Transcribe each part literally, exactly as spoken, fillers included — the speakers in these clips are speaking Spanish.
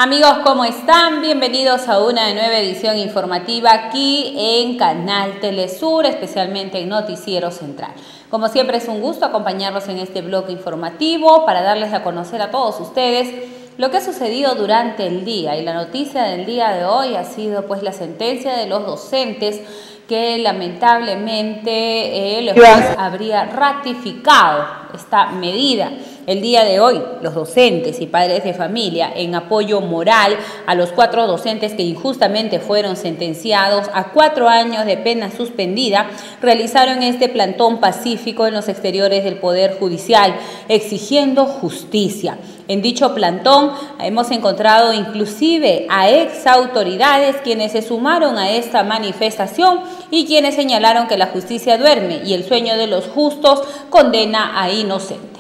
Amigos, ¿cómo están? Bienvenidos a una nueva edición informativa aquí en Canal Telesur, especialmente en Noticiero Central. Como siempre es un gusto acompañarlos en este bloque informativo para darles a conocer a todos ustedes lo que ha sucedido durante el día. Y la noticia del día de hoy ha sido pues la sentencia de los docentes que lamentablemente eh, el juez habría ratificado esta medida. El día de hoy, los docentes y padres de familia, en apoyo moral a los cuatro docentes que injustamente fueron sentenciados a cuatro años de pena suspendida, realizaron este plantón pacífico en los exteriores del Poder Judicial, exigiendo justicia. En dicho plantón hemos encontrado inclusive a ex autoridades quienes se sumaron a esta manifestación y quienes señalaron que la justicia duerme y el sueño de los justos condena a inocentes.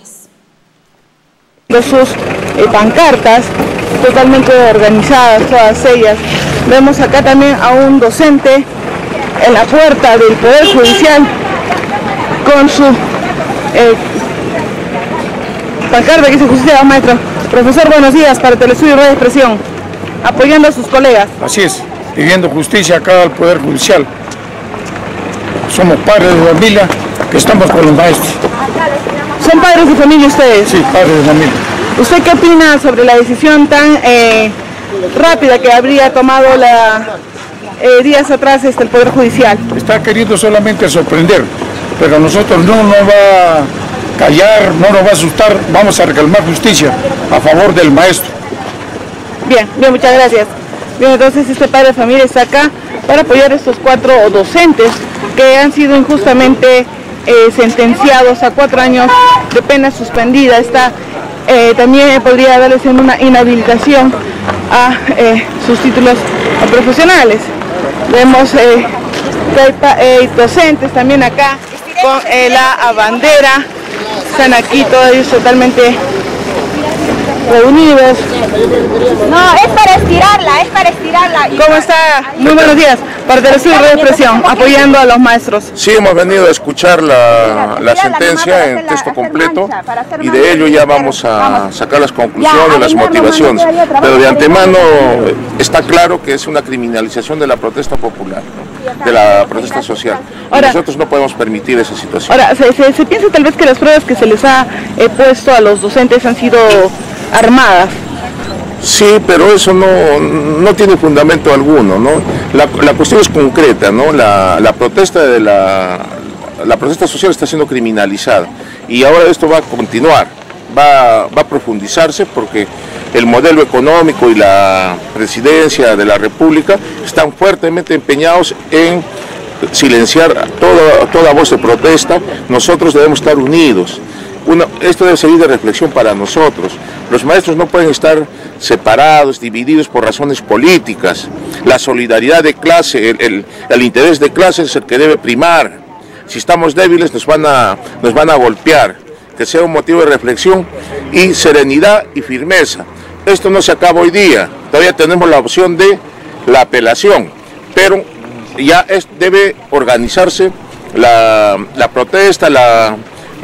Sus eh, pancartas totalmente organizadas, todas ellas. Vemos acá también a un docente en la puerta del Poder Judicial con su eh, pancarta que dice justicia, maestro. Profesor, buenos días, para Telesur y Radio Expresión, apoyando a sus colegas. Así es, pidiendo justicia acá al Poder Judicial. Somos padres de familia que estamos con los maestros. ¿Son padres de familia ustedes? Sí, padres de familia. ¿Usted qué opina sobre la decisión tan eh, rápida que habría tomado la, eh, días atrás este, el Poder Judicial? Está queriendo solamente sorprender, pero nosotros no nos va a callar, no nos va a asustar, vamos a reclamar justicia a favor del maestro. Bien, bien, muchas gracias. Bien, entonces este padre de familia está acá para apoyar a estos cuatro docentes que han sido injustamente Eh, sentenciados a cuatro años de pena suspendida. Está, eh, también podría darles en una inhabilitación a eh, sus títulos profesionales. Vemos eh, que hay eh, docentes también acá con eh, la bandera. Están aquí todos ellos totalmente reunidos. No, es para estirarla, es para estirarla. ¿Cómo está? Muy buenos días. Para Telesur y Radio Expresión, apoyando a los maestros. Sí, hemos venido a escuchar la, la sentencia en texto completo y de ello ya vamos a sacar las conclusiones, las motivaciones. Pero de antemano está claro que es una criminalización de la protesta popular, ¿no? De la protesta social. Y ahora, nosotros no podemos permitir esa situación. Ahora, se, se, se piensa tal vez que las pruebas que se les ha eh, puesto a los docentes han sido armadas. Sí, pero eso no, no tiene fundamento alguno, ¿no? La, la cuestión es concreta, ¿no? La, la protesta de la, la protesta social está siendo criminalizada y ahora esto va a continuar, va, va a profundizarse porque el modelo económico y la presidencia de la República están fuertemente empeñados en silenciar toda, toda voz de protesta. Nosotros debemos estar unidos. Una, esto debe servir de reflexión para nosotros. Los maestros no pueden estar separados, divididos por razones políticas. La solidaridad de clase, el, el, el interés de clase es el que debe primar. Si estamos débiles nos van a, nos van a golpear. Que sea un motivo de reflexión y serenidad y firmeza. Esto no se acaba hoy día. Todavía tenemos la opción de la apelación, pero ya es, debe organizarse la, la protesta, la...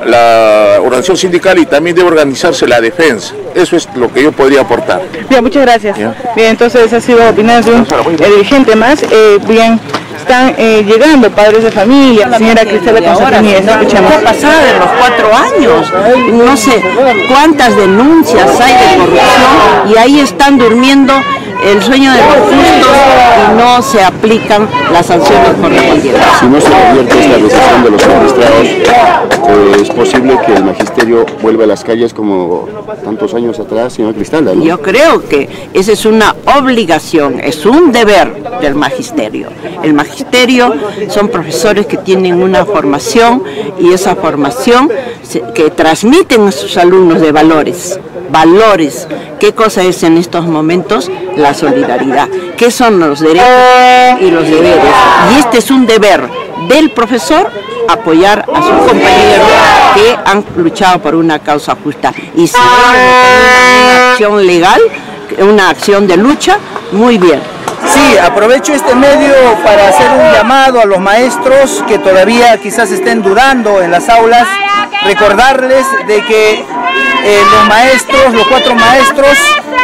la organización sindical y también debe organizarse la defensa. Eso es lo que yo podría aportar. Bien, muchas gracias. ¿Ya? Bien, entonces ha sido opinión de un eh, dirigente más. Eh, bien, están eh, llegando padres de familia, la señora Cristela Concepción. ¿Qué ha pasado en los cuatro años? No sé cuántas denuncias hay de corrupción y ahí están durmiendo el sueño de los justos y no se aplican las sanciones correspondientes. Si no se revierte esta decisión de los magistrados, eh, es posible que el magisterio vuelva a las calles como tantos años atrás, señor Cristela, ¿no? Yo creo que esa es una obligación, es un deber del magisterio. El magisterio son profesores que tienen una formación y esa formación se, que transmiten a sus alumnos de valores. Valores. ¿Qué cosa es en estos momentos? La solidaridad. ¿Qué son los derechos y los deberes? Y este es un deber del profesor apoyar a sus compañeros que han luchado por una causa justa. Y si hay una acción legal, una acción de lucha, muy bien. Sí, aprovecho este medio para hacer un llamado a los maestros que todavía quizás estén dudando en las aulas, recordarles de que eh, los maestros, los cuatro maestros,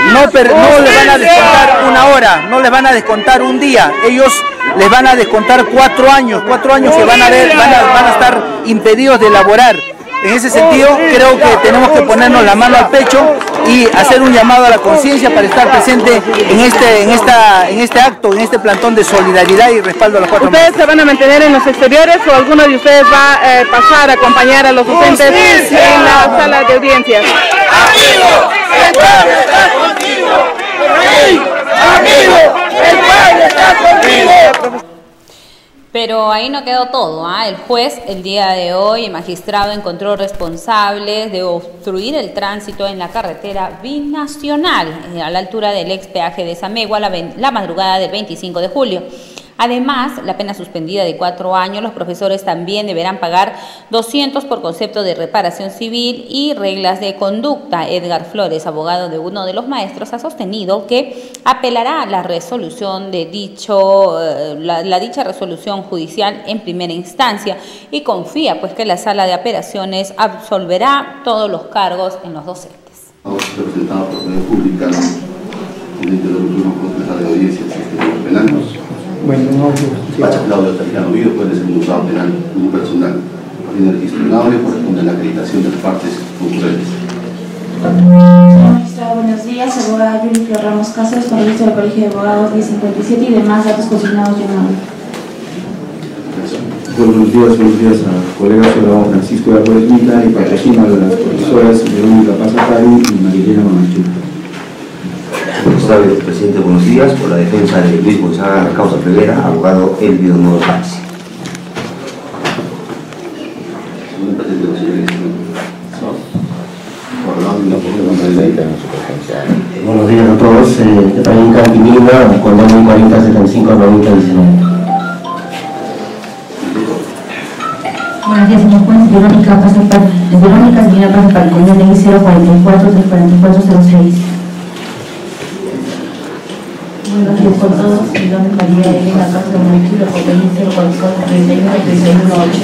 no, per, no les van a descontar una hora, no les van a descontar un día, ellos les van a descontar cuatro años, cuatro años que van a, ver, van a, van a estar impedidos de laborar. En ese sentido, creo que tenemos que ponernos la mano al pecho y hacer un llamado a la conciencia para estar presente en este, en, esta, en este acto, en este plantón de solidaridad y respaldo a los cuatro. ¿Ustedes se van a mantener en los exteriores o alguno de ustedes va a eh, pasar a acompañar a los docentes en la sala de audiencias? ¡Amigo! ¡El pueblo está contigo! ¡Sí! ¡Amigo! ¡El pueblo está contigo! Pero ahí no quedó todo, ¿eh? El juez el día de hoy, el magistrado, encontró responsables de obstruir el tránsito en la carretera binacional eh, a la altura del ex peaje de Samegua la, la madrugada del veinticinco de julio. Además, la pena suspendida de cuatro años, los profesores también deberán pagar doscientos por concepto de reparación civil y reglas de conducta. Edgar Flores, abogado de uno de los maestros, ha sostenido que apelará a la resolución de dicho, la, la dicha resolución judicial en primera instancia y confía pues que la sala de apelaciones absolverá todos los cargos en los docentes. Representado por la pública, presidente de los grupos de audiencias penales. Bueno, no, sí. Pacha Claudio Tarijano Vido puede ser un juzgado penal unipersonal. Tiene registro inaudio, corresponde a la acreditación de las partes concurrentes. Señor magistrado, buenos días. Abogada Yuli Ramos Cáceres, con registro del Colegio de Abogados diez cincuenta y siete y demás datos consignados en audio. Buenos días, buenos días a colegas. Soy el abogado Francisco de Álvarez Mita y patrocino a las profesoras Verónica Pazapari y Marilena Mamachu. Magistrado presidente, buenos días. Por la defensa de Luis Gonzaga, causa prevera, abogado Elvio Nuevo Taxi. Buenos días a todos. Eh, también Cantimina, con dos mil cuarenta setenta y cinco noventa diecinueve. Buenos días, señor juez. Verónica Pazapari, Verónica Semina Pazapari, con el cero cuarenta y cuatro tres cuarenta y cuatro cero seis. Buenos días con todos. Mi nombre es María Elena Casa de Monquillo, con el cero cuarenta y cuatro treinta y uno treinta y uno ocho.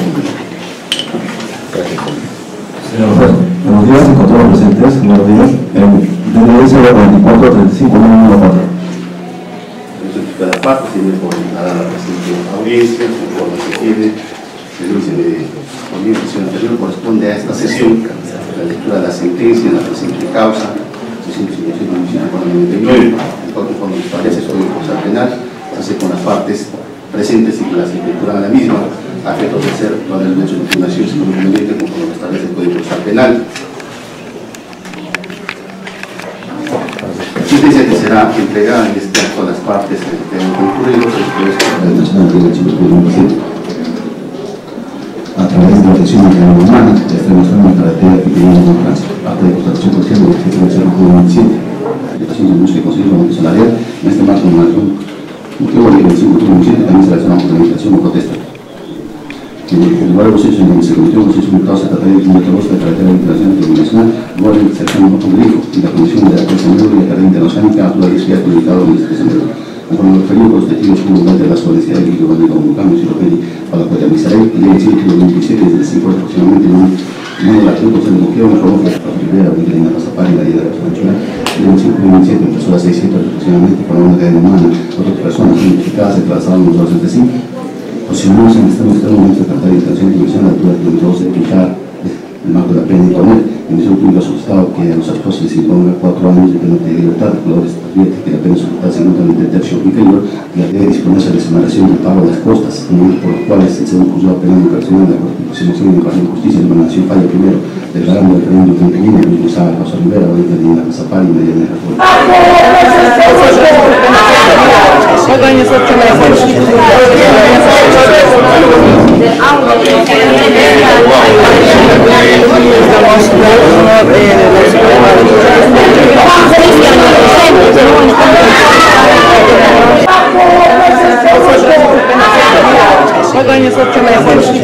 Señor juez, buenos días y con todos los presentes. Buenos días. D N I cero cuarenta y cuatro treinta y cinco nueve cuatro. Cada parte tiene por dar la presente audiencia, conforme se quiere. El índice de orientación anterior corresponde a esta sesión, la lectura de la sentencia en la presente causa, seiscientos cincuenta y siete con noventa y nueve, el cual conforme establece el Código Procesal Penal, se hace con las partes presentes y que las incorporan a la misma, a efectos de hacer todas las menciones de impugnación conveniente conforme establece el Código Procesal Penal. La sentencia que será entregada en este acto a las partes que han concurrido después de la Nacional de Derechos Humanos a través de la protección de la humana, de esta nación de carretera que tiene en tránsito, parte de constatación policial del decreto de cero uno veintisiete, aplicación de música y conseguir el aumento salarial, en este marco de marco, motivo de veinticinco punto veintisiete también se relaciona con la limitación o protesta. En el lugar de los hechos en donde se cometió los hechos multados se trataría de kilómetro dos de carretera internacional internacional, lugar de cercano a un grifo y la comisión de la Casa Negro y la carrera internacional que ha actualizado y publicado en este Casa Negro. Conforme los referidos los testigos hubo durante la solemnidad del Grito Bandeira Convocamos y Lopelli para la cual avisaré el día diecisiete de veintisiete desde cinco horas aproximadamente en un modo de la tribu se demostró un robo que la primera Miguelina Pazapari y la idea de la nacional de un cinco y veintisiete empezó a las seiscientos aproximadamente con una cadena humana. Otras personas identificadas se trasladaron los dos de cinco. Posicionamos en este momento de tratar de intención de comisión a la altura de kilómetros de fijar el marco de la pena y poner en ese último solicitado que a los actos se les imponga cuatro años de pena de libertad. El jugador advierte que la pena solicitada se encuentra en el tercio inferior y la debe disponerse de la exoneración del pago de las costas, por los cuales el segundo juzgado penal internacional de la Constitución y de Justicia de la Nación falla primero del grado del referéndum que interviene Luis Gonzaga, Causa Rivera, Valente de la Pazapari y María Elena Rafael. Cuatro años, ocho meses. Cuatro años, ocho meses.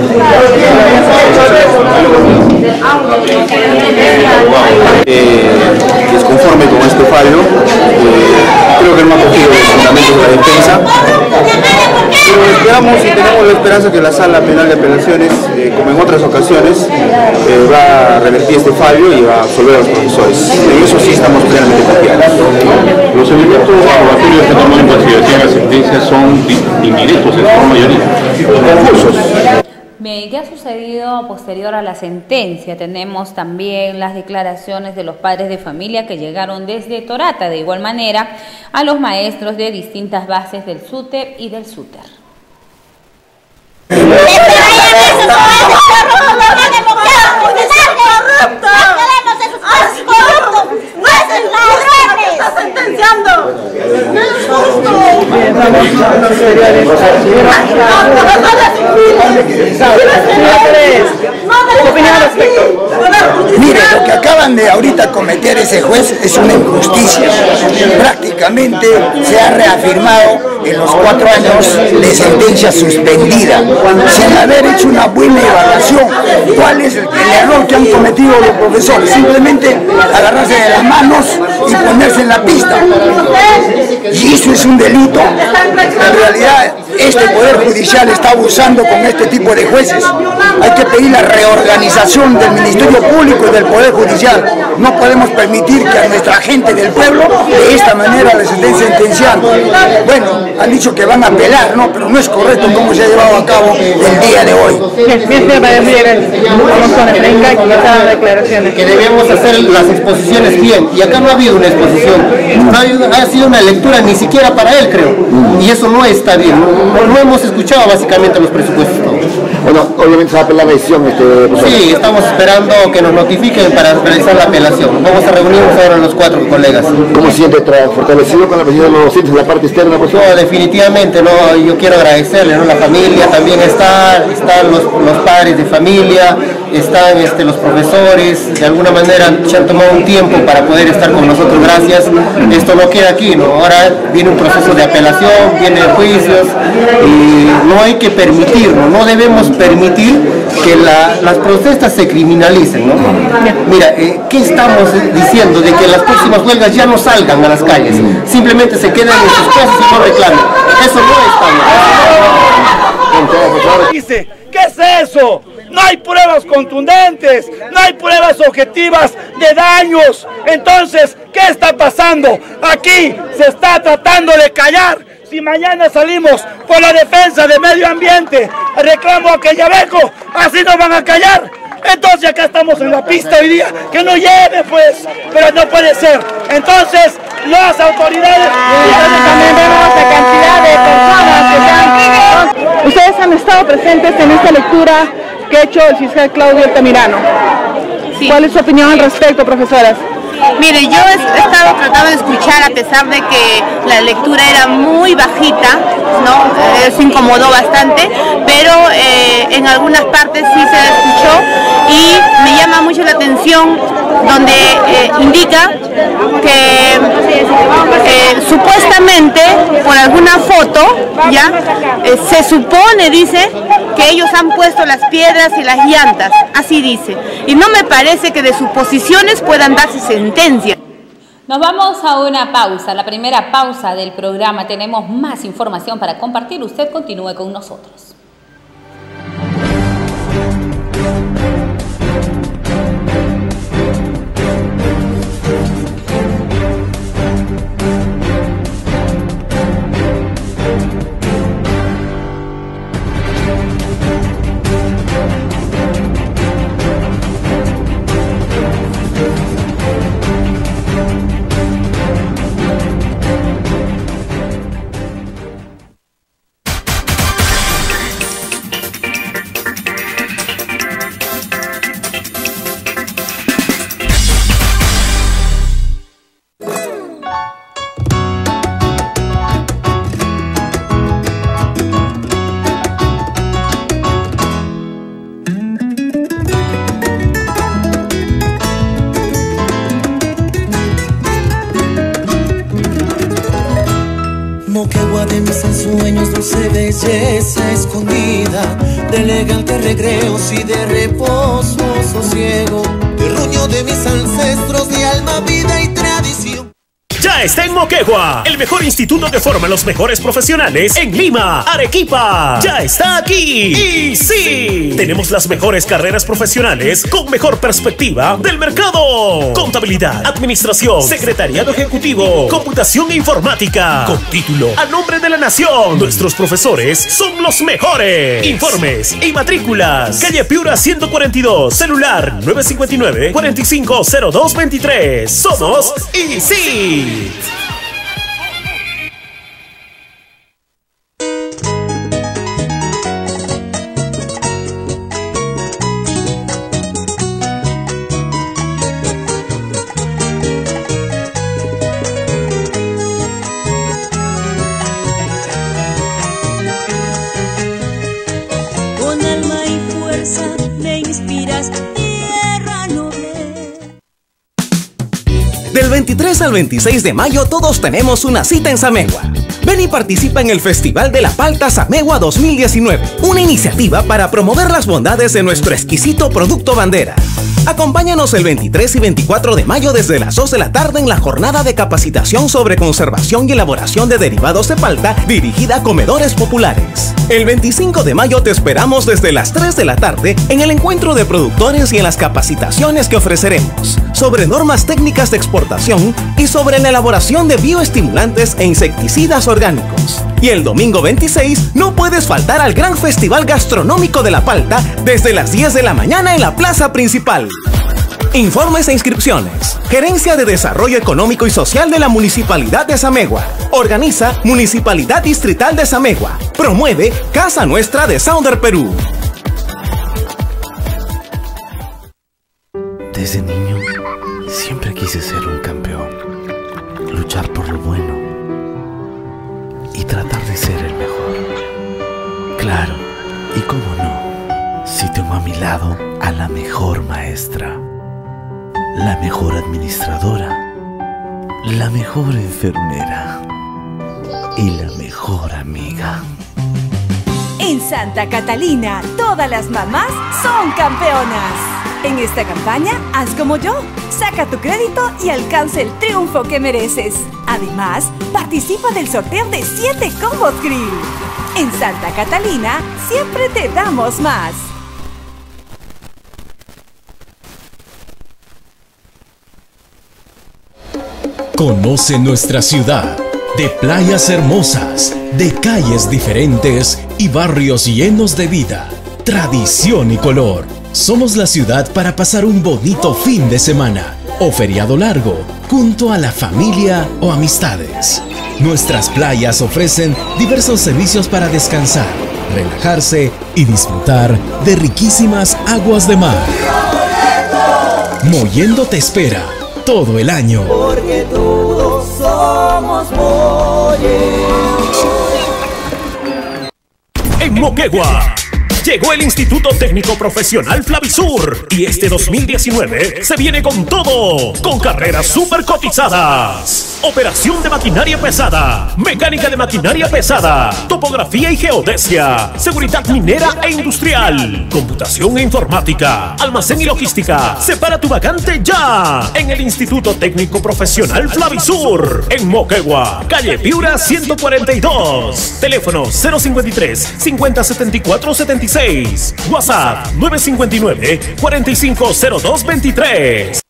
Eh, desconforme con este fallo, eh, creo que no ha cogido los fundamentos de la defensa, pero esperamos y tenemos la esperanza que la Sala Penal de Apelaciones, eh, como en otras ocasiones, eh, va a revertir este fallo y va a absolver a los profesores. En eso sí estamos plenamente confiados. Los elementos probatorios que toman en consideración la sentencia son indirectos en su mayoría. Confusos. Bien, ¿qué ha sucedido posterior a la sentencia? Tenemos también las declaraciones de los padres de familia que llegaron desde Torata, de igual manera a los maestros de distintas bases del SUTEP y del SUTER. Mire, lo que acaban de ahorita cometer ese juez es una injusticia. Prácticamente se ha reafirmado en los cuatro años de sentencia suspendida, sin haber hecho una buena evaluación. ¿Cuál es el, el error que han cometido los profesores? Simplemente agarrarse de las manos y ponerse en la pista. Y eso es un delito. En realidad, este Poder Judicial está abusando con este tipo de jueces. Hay que pedir la reorganización del Ministerio Público y del Poder Judicial. No podemos permitir que a nuestra gente del pueblo de esta manera les estén sentenciando. Bueno, han dicho que van a apelar, ¿no? Pero no es correcto cómo se ha llevado a cabo el día de hoy. Vamos con el Renca y con estas declaraciones. Que debemos hacer las exposiciones bien, y acá no ha habido una exposición, no ha, habido, ha sido una lectura ni siquiera para él, creo, y eso no está bien, no, no hemos escuchado básicamente los presupuestos. Bueno, obviamente se va a apelar la decisión. Este, sí, estamos esperando que nos notifiquen para realizar la apelación. Vamos a reunirnos ahora los cuatro colegas. ¿Cómo siente fortalecido con la presencia de los docentes en la parte externa? Pues? No, definitivamente, no, yo quiero agradecerle, ¿no? La familia también está, están los, los padres de familia, están este, los profesores, de alguna manera se han tomado un tiempo para poder estar con nosotros, gracias. Esto no queda aquí, ¿no? Ahora viene un proceso de apelación, vienen juicios y no hay que permitirlo, no debemos permitir que la, las protestas se criminalicen, ¿no? Mira, eh, ¿qué estamos diciendo? De que las próximas huelgas ya no salgan a las calles, simplemente se queden en sus casas y no reclamen. Eso no está bien. Dice, ¿qué es eso? No hay pruebas contundentes, no hay pruebas objetivas de daños. Entonces, ¿qué está pasando? Aquí se está tratando de callar. Si mañana salimos por la defensa del medio ambiente, reclamo a Quellaveco, así nos van a callar. Entonces acá estamos en la pista hoy día, que no lleve pues, pero no puede ser. Entonces las autoridades... También vemos la cantidad de personas que están... Ustedes han estado presentes en esta lectura que ha hecho el fiscal Claudio Altamirano. Sí. ¿Cuál es su opinión al respecto, profesoras? Mire, yo he estado tratando de escuchar a pesar de que la lectura era muy bajita, ¿no? Eh, se incomodó bastante, pero eh, en algunas partes sí se escuchó y me llama mucho la atención donde eh, indica que eh, supuestamente por alguna foto, ya, eh, se supone, dice, que ellos han puesto las piedras y las llantas, así dice, y no me parece que de suposiciones puedan darse sentencia. Nos vamos a una pausa, la primera pausa del programa. Tenemos más información para compartir. Usted continúe con nosotros. Moquegua de mis ensueños, dulce belleza escondida, de elegantes recreos y de reposo sosiego, terruño de mis ancestros, de alma, vida y tradición. ya está en Moquegua. El mejor instituto que forma los mejores profesionales en Lima, Arequipa. Ya está aquí. Y sí, tenemos las mejores carreras profesionales con mejor perspectiva del mercado. Contabilidad, administración, secretariado ejecutivo, computación e informática. Con título a nombre de la nación. Nuestros profesores son los mejores. Informes y matrículas. Calle Piura ciento cuarenta y dos. Celular nueve cinco nueve, cuatro cinco cero dos dos tres. Somos y sí. Con alma y fuerza me inspiras, tierra noble. Del veintitrés al veintiséis de mayo todos tenemos una cita en Samegua. Ven y participa en el Festival de la Palta Samegua dos mil diecinueve, una iniciativa para promover las bondades de nuestro exquisito producto bandera. Acompáñanos el veintitrés y veinticuatro de mayo desde las dos de la tarde en la jornada de capacitación sobre conservación y elaboración de derivados de palta dirigida a comedores populares. El veinticinco de mayo te esperamos desde las tres de la tarde en el encuentro de productores y en las capacitaciones que ofreceremos sobre normas técnicas de exportación y sobre la elaboración de bioestimulantes e insecticidas orgánicos. Y el domingo veintiséis no puedes faltar al gran festival gastronómico de la palta desde las diez de la mañana en la plaza principal. Informes e inscripciones. Gerencia de Desarrollo Económico y Social de la Municipalidad de Samegua. Organiza Municipalidad Distrital de Samegua. Promueve Casa Nuestra de Sounder Perú. Desde niño siempre quise ser un campeón. Luchar por lo bueno y tratar de ser el mejor. Claro, y cómo no, si tengo a mi lado a la mejor maestra, la mejor administradora, la mejor enfermera y la mejor amiga. En Santa Catalina, todas las mamás son campeonas. En esta campaña, haz como yo. Saca tu crédito y alcanza el triunfo que mereces. Además, participa del sorteo de siete combos grill. En Santa Catalina, siempre te damos más. Conoce nuestra ciudad, de playas hermosas, de calles diferentes y barrios llenos de vida, tradición y color. Somos la ciudad para pasar un bonito fin de semana o feriado largo, junto a la familia o amistades. Nuestras playas ofrecen diversos servicios para descansar, relajarse y disfrutar de riquísimas aguas de mar. Mollendo te espera todo el año. Porque todos somos Mollendo. En Moquegua llegó el Instituto Técnico Profesional Flavisur y este dos mil diecinueve se viene con todo, con carreras súper cotizadas. Operación de maquinaria pesada, mecánica de maquinaria pesada, topografía y geodesia, seguridad minera e industrial, computación e informática, almacén y logística. Separa tu vacante ya en el Instituto Técnico Profesional Flavisur, en Moquegua, calle Piura ciento cuarenta y dos. Teléfono cero cinco tres, cincuenta setenta y cuatro setenta y seis. WhatsApp nueve cinco nueve, cuatro cinco cero dos dos tres.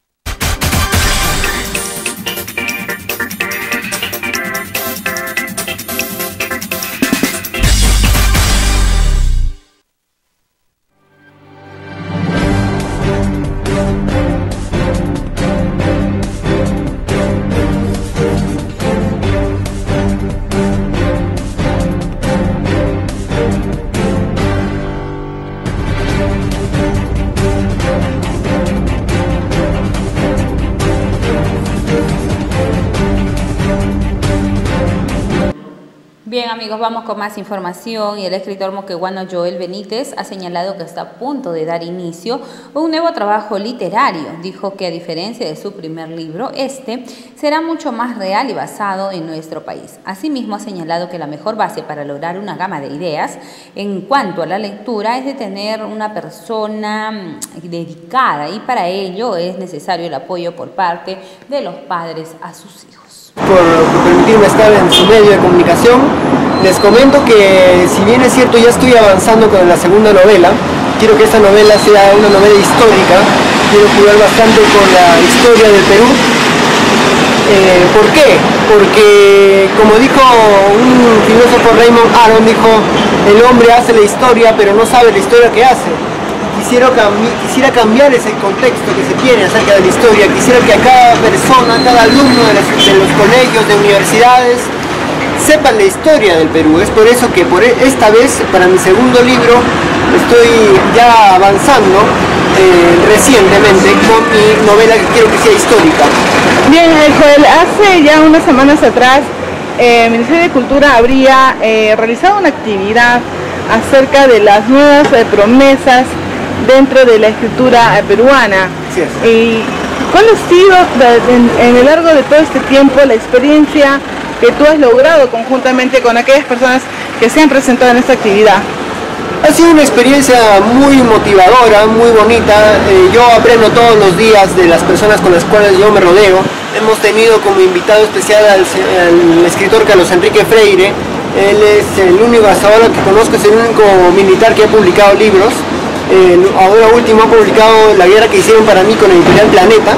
Bien amigos, vamos con más información y el escritor moqueguano Joel Benítez ha señalado que está a punto de dar inicio a un nuevo trabajo literario. Dijo que a diferencia de su primer libro, este será mucho más real y basado en nuestro país. Asimismo ha señalado que la mejor base para lograr una gama de ideas en cuanto a la lectura es de tener una persona dedicada y para ello es necesario el apoyo por parte de los padres a sus hijos. Por, por permitirme estar en su medio de comunicación. Les comento que, si bien es cierto, ya estoy avanzando con la segunda novela. Quiero que esta novela sea una novela histórica. Quiero jugar bastante con la historia del Perú. Eh, ¿Por qué? Porque, como dijo un filósofo, Raymond Aron, dijo: el hombre hace la historia, pero no sabe la historia que hace. Quisiera, cambi quisiera cambiar ese contexto que se tiene acerca de la historia. Quisiera que a cada persona, a cada alumno de, las, de los colegios, de universidades, sepan la historia del Perú. Es por eso que por esta vez, para mi segundo libro, estoy ya avanzando eh, recientemente con mi novela que quiero que sea histórica. Bien, Joel, hace ya unas semanas atrás eh, el Ministerio de Cultura habría eh, realizado una actividad acerca de las nuevas eh, promesas dentro de la escritura eh, peruana. Sí es. ¿Y cuál ha sido en, en el largo de todo este tiempo la experiencia que tú has logrado conjuntamente con aquellas personas que se han presentado en esta actividad? Ha sido una experiencia muy motivadora, muy bonita. Eh, yo aprendo todos los días de las personas con las cuales yo me rodeo. Hemos tenido como invitado especial al, al escritor Carlos Enrique Freire. Él es el único, hasta ahora que conozco, es el único militar que ha publicado libros. Eh, ahora último ha publicado La guerra que hicieron para mí con el editorial Planeta.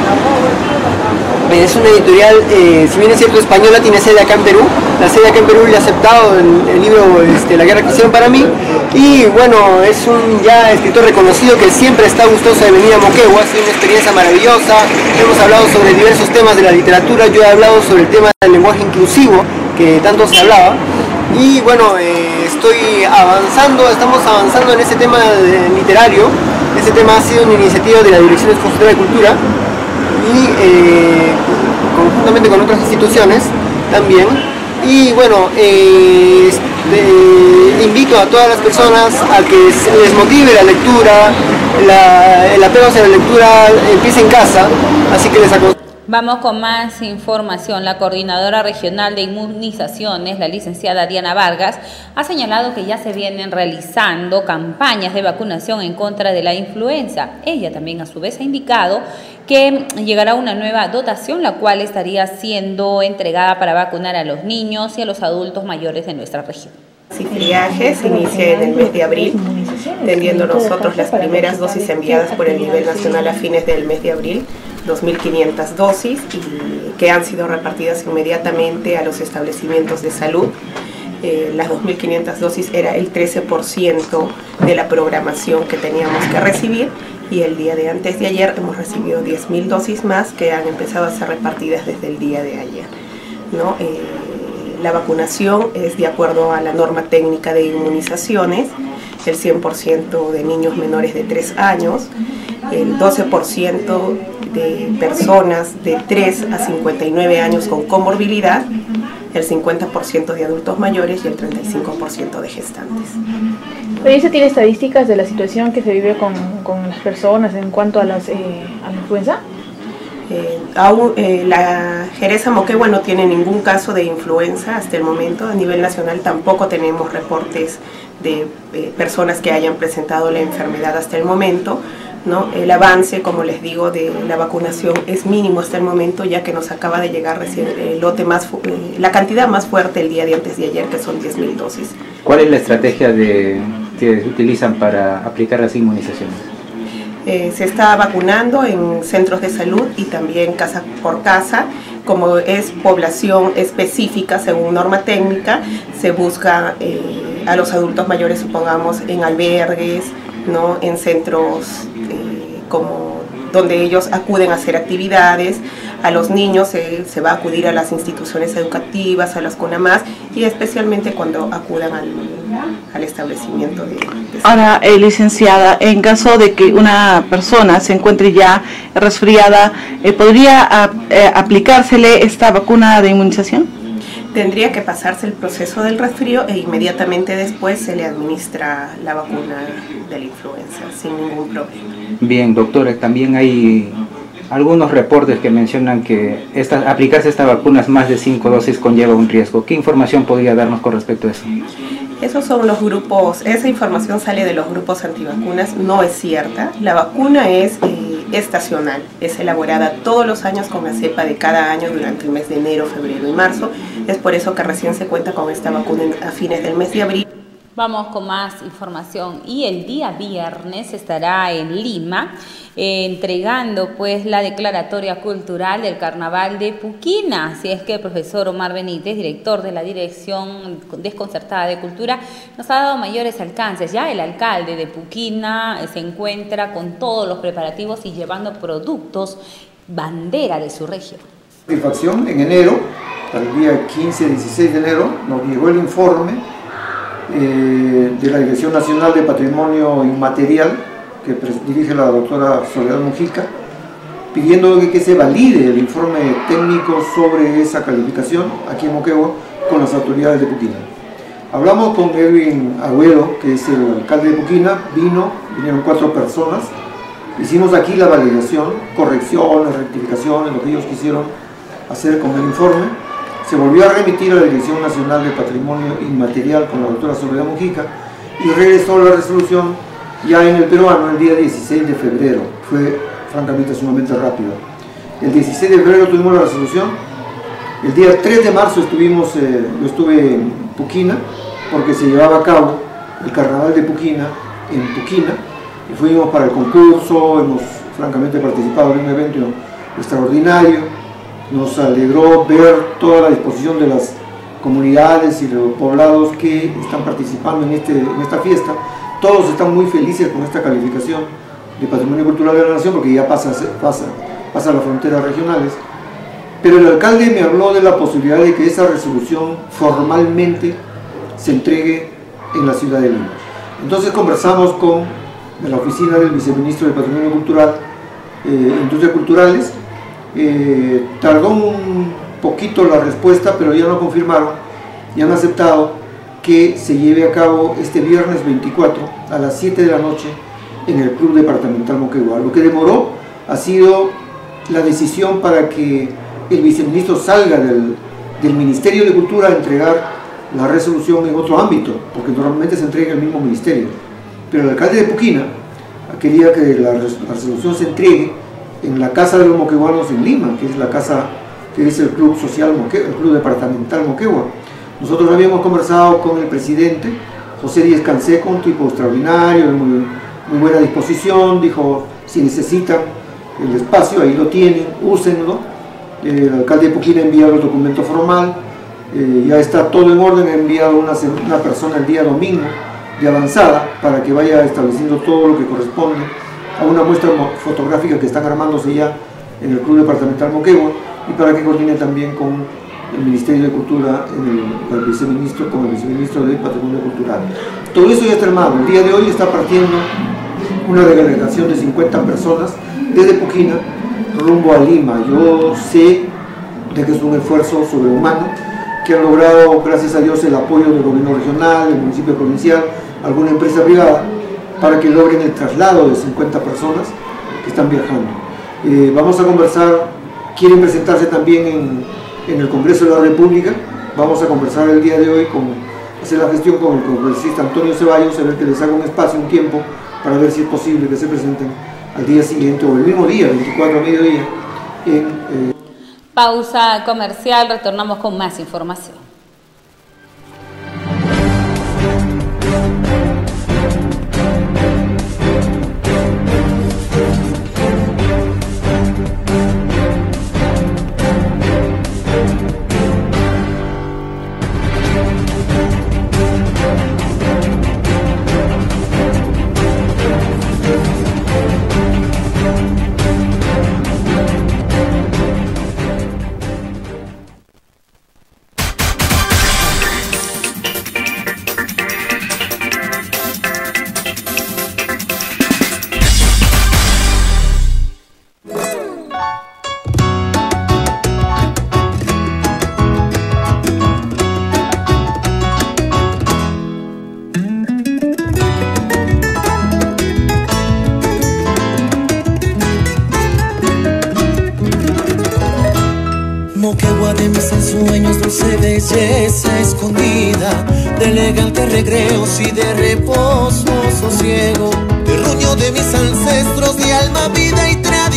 Es una editorial, eh, si bien es cierto, española, tiene sede acá en Perú. La sede acá en Perú le ha aceptado el, el libro este, La guerra que hicieron para mí. Y bueno, es un ya escritor reconocido que siempre está gustoso de venir a Moquegua. Ha sido una experiencia maravillosa. Hemos hablado sobre diversos temas de la literatura. Yo he hablado sobre el tema del lenguaje inclusivo, que tanto se hablaba. Y bueno, eh, estoy avanzando, estamos avanzando en ese tema de, literario. Ese tema ha sido una iniciativa de la Dirección Expositora de Cultura. Y eh, conjuntamente con otras instituciones también. Y bueno, eh, este, invito a todas las personas a que se les motive la lectura, la, el apego hacia la lectura empieza en casa, así que les aconsejo. Vamos con más información. La coordinadora regional de inmunizaciones, la licenciada Diana Vargas, ha señalado que ya se vienen realizando campañas de vacunación en contra de la influenza. Ella también a su vez ha indicado que llegará una nueva dotación, la cual estaría siendo entregada para vacunar a los niños y a los adultos mayores de nuestra región. El triaje se inicia en el mes de abril, teniendo nosotros las primeras dosis enviadas por el nivel nacional a fines del mes de abril, dos mil quinientas dosis, y que han sido repartidas inmediatamente a los establecimientos de salud. Eh, las dos mil quinientas dosis era el trece por ciento de la programación que teníamos que recibir, y el día de antes de ayer hemos recibido diez mil dosis más que han empezado a ser repartidas desde el día de ayer, ¿no? Eh, la vacunación es de acuerdo a la norma técnica de inmunizaciones, el cien por ciento de niños menores de tres años, el doce por ciento de personas de tres a cincuenta y nueve años con comorbilidad, el cincuenta por ciento de adultos mayores y el treinta y cinco por ciento de gestantes. ¿Pero se tiene estadísticas de la situación que se vive con, con las personas en cuanto a, las, eh, a la influenza? Eh, aún, eh, la Jereza Moquegua no tiene ningún caso de influenza hasta el momento. A nivel nacional tampoco tenemos reportes de eh, personas que hayan presentado la enfermedad hasta el momento, ¿no? El avance, como les digo, de la vacunación es mínimo hasta el momento, ya que nos acaba de llegar recién el lote más, eh, la cantidad más fuerte el día de antes de ayer, que son diez mil dosis. ¿Cuál es la estrategia de, que utilizan para aplicar las inmunizaciones? Eh, se está vacunando en centros de salud y también casa por casa. Como es población específica según norma técnica, se busca eh, a los adultos mayores, supongamos, en albergues, ¿no? En centros eh, como donde ellos acuden a hacer actividades. A los niños eh, se va a acudir a las instituciones educativas, a las CONAMAS, y especialmente cuando acudan al, al establecimiento de, de Ahora, eh, licenciada, en caso de que una persona se encuentre ya resfriada, eh, ¿podría a, eh, aplicársele esta vacuna de inmunización? Tendría que pasarse el proceso del resfrío e inmediatamente después se le administra la vacuna de la influenza sin ningún problema. Bien, doctora, también hay algunos reportes que mencionan que esta, aplicarse esta vacuna más de cinco dosis conlleva un riesgo. ¿Qué información podría darnos con respecto a eso? Esos son los grupos, esa información sale de los grupos antivacunas, no es cierta. La vacuna es eh, estacional. Es elaborada todos los años con la cepa de cada año durante el mes de enero, febrero y marzo. Es por eso que recién se cuenta con esta vacuna a fines del mes de abril. Vamos con más información y el día viernes estará en Lima eh, entregando pues la declaratoria cultural del Carnaval de Puquina. Así es que el profesor Omar Benítez, director de la Dirección Desconcertada de Cultura, nos ha dado mayores alcances. Ya el alcalde de Puquina eh, se encuentra con todos los preparativos y llevando productos bandera de su región. Satisfacción en enero, para el día quince a dieciséis de enero, nos llegó el informe Eh, de la Dirección Nacional de Patrimonio Inmaterial que dirige la doctora Soledad Mujica, pidiendo que, que se valide el informe técnico sobre esa calificación aquí en Moquegua con las autoridades de Puquina. Hablamos con Edwin Agüero, que es el alcalde de Puquina, vino, vinieron cuatro personas, hicimos aquí la validación, correcciones, rectificaciones, lo que ellos quisieron hacer con el informe. Se volvió a remitir a la Dirección Nacional de Patrimonio Inmaterial con la doctora Soledad Mujica y regresó la resolución ya en el peruano el día dieciséis de febrero. Fue francamente sumamente rápido. El dieciséis de febrero tuvimos la resolución. El día tres de marzo estuvimos, eh, yo estuve en Puquina porque se llevaba a cabo el Carnaval de Puquina en Puquina y fuimos para el concurso, hemos francamente participado en un evento extraordinario. Nos alegró ver toda la disposición de las comunidades y los poblados que están participando en, este, en esta fiesta. Todos están muy felices con esta calificación de Patrimonio Cultural de la Nación porque ya pasa, pasa, pasa a las fronteras regionales. Pero el alcalde me habló de la posibilidad de que esa resolución formalmente se entregue en la ciudad de Lima. Entonces conversamos con la oficina del viceministro de Patrimonio Cultural, eh, Industrias Culturales. Eh, tardó un poquito la respuesta, pero ya lo confirmaron y han aceptado que se lleve a cabo este viernes veinticuatro a las siete de la noche en el Club Departamental Moquegua. Lo que demoró ha sido la decisión para que el viceministro salga del, del Ministerio de Cultura a entregar la resolución en otro ámbito, porque normalmente se entrega en el mismo ministerio. Pero el alcalde de Puquina quería que la, la resolución se entregue en la Casa de los Moqueguanos en Lima, que es la casa, que es el Club Social Moquegua, el Club Departamental Moquegua. Nosotros habíamos conversado con el presidente, José Díez Canseco, un tipo extraordinario, de muy, muy buena disposición, dijo, si necesitan el espacio, ahí lo tienen, úsenlo. El alcalde de Puquina ha enviado el documento formal, eh, ya está todo en orden, ha enviado una, una persona el día domingo de avanzada para que vaya estableciendo todo lo que corresponde a una muestra fotográfica que están armándose ya en el Club Departamental Moquegua y para que coordine también con el Ministerio de Cultura, el, el viceministro, con el viceministro de Patrimonio Cultural. Todo eso ya está armado. El día de hoy está partiendo una delegación de cincuenta personas desde Puquina rumbo a Lima. Yo sé de que es un esfuerzo sobrehumano que han logrado, gracias a Dios, el apoyo del gobierno regional, del municipio provincial, alguna empresa privada, para que logren el traslado de cincuenta personas que están viajando. Eh, vamos a conversar, quieren presentarse también en, en el Congreso de la República, vamos a conversar el día de hoy, con, hacer la gestión con el congresista Antonio Ceballos, a ver que les haga un espacio, un tiempo, para ver si es posible que se presenten al día siguiente o el mismo día, veinticuatro a mediodía, en... Eh... Pausa comercial, retornamos con más información. Moquegua de mis ensueños, dulce belleza escondida, de elegantes recreos y de reposo sosiego, terruño de mis ancestros, de alma, vida y tradición.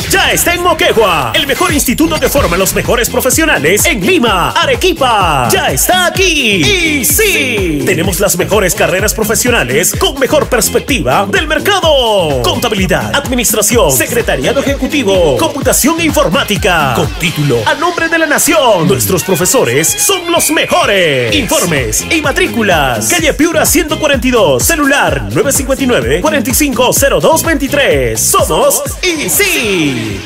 ya está en Moquegua. El mejor instituto que forma los mejores profesionales en Lima, Arequipa. Ya está aquí. Y sí, tenemos las mejores carreras profesionales con mejor perspectiva del mercado. Contabilidad, administración, secretariado ejecutivo, computación e informática. Con título a nombre de la nación. Nuestros profesores son los mejores. Informes y matrículas. Calle Piura ciento cuarenta y dos. Celular nueve cinco nueve, cuatro cinco cero dos dos tres. Somos y sí.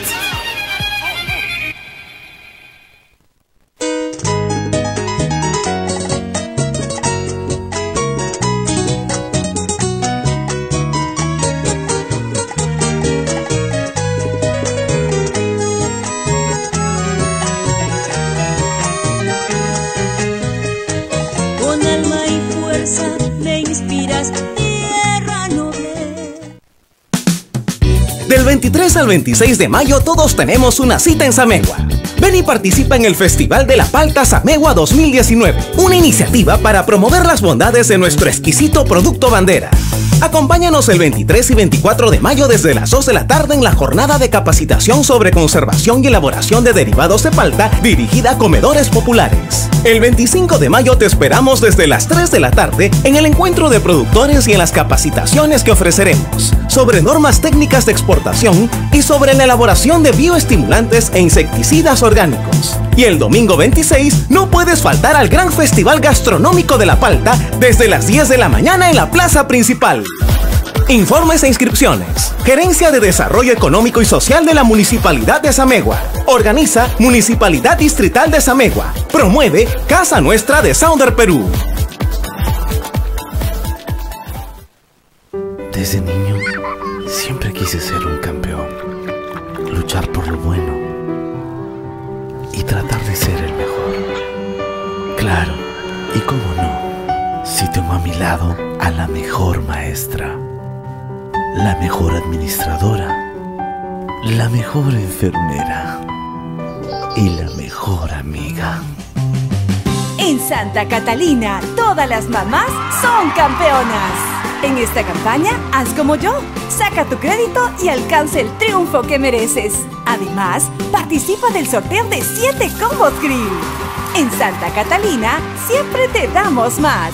Del veintitrés al veintiséis de mayo todos tenemos una cita en Samegua. Ven y participa en el Festival de la Palta Samegua dos mil diecinueve, una iniciativa para promover las bondades de nuestro exquisito producto bandera. Acompáñanos el veintitrés y veinticuatro de mayo desde las dos de la tarde en la jornada de capacitación sobre conservación y elaboración de derivados de palta dirigida a comedores populares. El veinticinco de mayo te esperamos desde las tres de la tarde en el encuentro de productores y en las capacitaciones que ofreceremos sobre normas técnicas de exportación y sobre la elaboración de bioestimulantes e insecticidas orgánicos. Y el domingo veintiséis no puedes faltar al gran festival gastronómico de la palta desde las diez de la mañana en la plaza principal. Informes e inscripciones. Gerencia de Desarrollo Económico y Social de la Municipalidad de Samegua. Organiza Municipalidad Distrital de Samegua. Promueve Casa Nuestra de Sounder Perú. Desde niño siempre quise ser un campeón, luchar por lo bueno y tratar de ser el mejor. Claro, y cómo no, si tengo a mi lado a la mejor maestra, la mejor administradora, la mejor enfermera y la mejor amiga. En Santa Catalina, todas las mamás son campeonas. En esta campaña, haz como yo. Saca tu crédito y alcanza el triunfo que mereces. Además, participa del sorteo de siete combos grill. En Santa Catalina, siempre te damos más.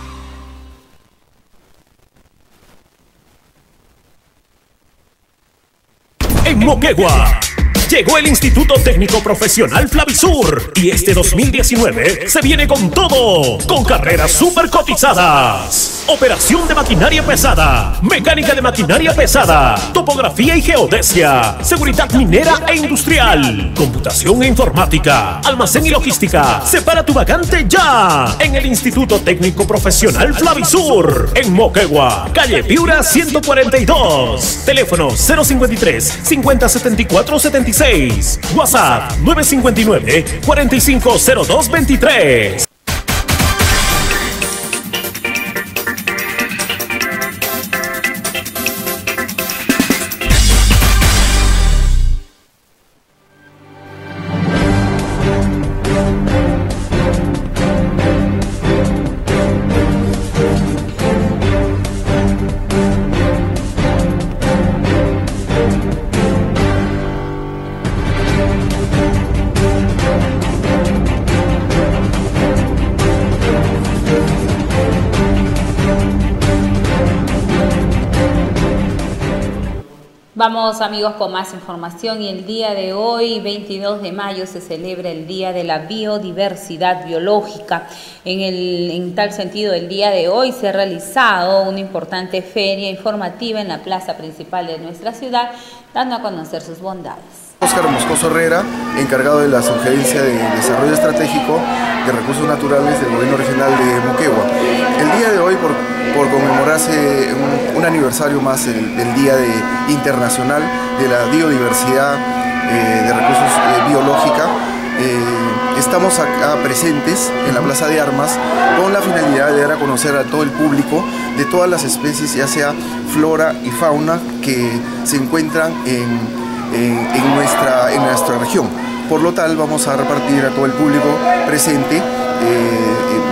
En Moquegua llegó el Instituto Técnico Profesional Flavisur y este dos mil diecinueve se viene con todo, con carreras súper cotizadas. Operación de maquinaria pesada, mecánica de maquinaria pesada, topografía y geodesia, seguridad minera e industrial, computación e informática, almacén y logística. Separa tu vacante ya en el Instituto Técnico Profesional Flavisur, en Moquegua, calle Piura ciento cuarenta y dos. Teléfono cero cincuenta y tres, cincuenta setenta y cuatro setenta y seis. WhatsApp nueve cinco nueve, cuatro cinco cero dos dos tres. Vamos amigos con más información y el día de hoy, veintidós de mayo, se celebra el Día de la Biodiversidad Biológica. En, el, en tal sentido, el día de hoy se ha realizado una importante feria informativa en la plaza principal de nuestra ciudad, dando a conocer sus bondades. Óscar Moscoso Herrera, encargado de la Sugerencia de Desarrollo Estratégico de Recursos Naturales del Gobierno Regional de Moquegua. El día de hoy, por, por conmemorarse un, un aniversario más del, del Día de, Internacional de la Biodiversidad eh, de Recursos eh, Biológica, eh, estamos acá presentes en la Plaza de Armas con la finalidad de dar a conocer a todo el público de todas las especies, ya sea flora y fauna, que se encuentran en En, en, nuestra, en nuestra región. Por lo tal, vamos a repartir a todo el público presente eh,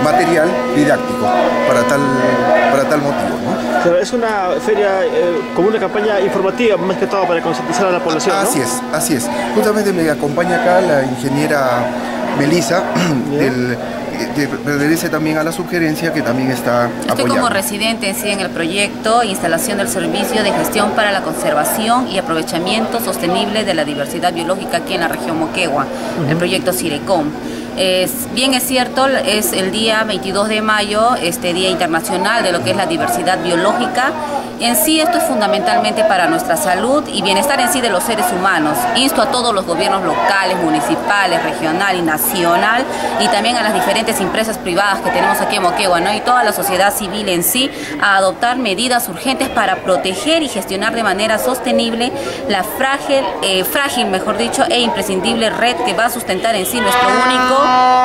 material didáctico para tal, para tal motivo, ¿no? Pero es una feria eh, como una campaña informativa, más que todo para concientizar a la población, ¿no? Así es, así es. Justamente me acompaña acá la ingeniera Melissa, del, que pertenece también a la subgerencia, que también está Estoy apoyando. como residente en sí en el proyecto Instalación del Servicio de Gestión para la Conservación y Aprovechamiento Sostenible de la Diversidad Biológica aquí en la región Moquegua, uh-huh. el proyecto CIRECOM. Es, bien es cierto, es el día veintidós de mayo, este Día Internacional de lo que es la diversidad biológica. En sí esto es fundamentalmente para nuestra salud y bienestar en sí de los seres humanos. Insto a todos los gobiernos locales, municipales, regional y nacional, y también a las diferentes empresas privadas que tenemos aquí en Moquegua, ¿no? Y toda la sociedad civil en sí, a adoptar medidas urgentes para proteger y gestionar de manera sostenible la frágil, eh, frágil mejor dicho, e imprescindible red que va a sustentar en sí nuestro único